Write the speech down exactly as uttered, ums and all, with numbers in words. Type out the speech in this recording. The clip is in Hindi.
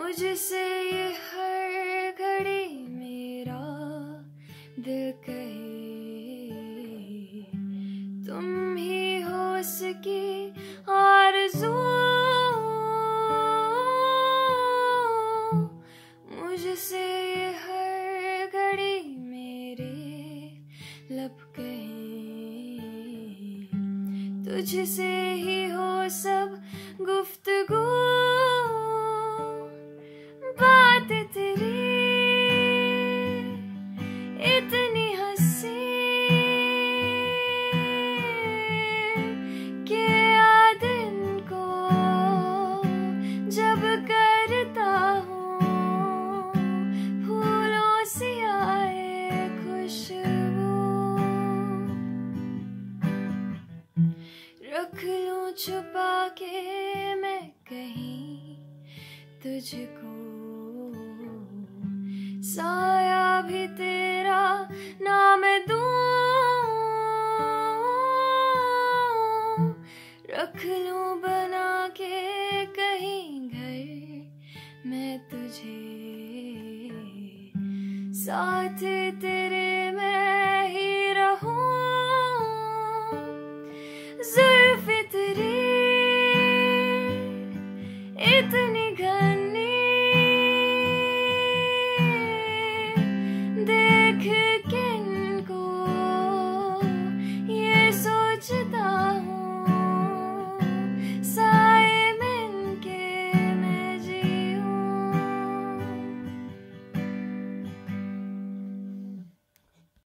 मुझसे ये हर घड़ी मेरा दिल कहे, तुम ही हो उसकी आरज़ू। मुझसे ये हर घड़ी मेरे लब कहे, तुझसे ही हो सब गुफ्तगू। बात तेरी इतनी हंसी कि याद इनको जब करता हूँ, फूलों सी आए खुशबू। रख लूं छुपा के मैं कहीं तुझको, साया भी तेरा नाम दूं। रख लूं बना के कहीं घर मैं तुझे, साथ तेरे मैं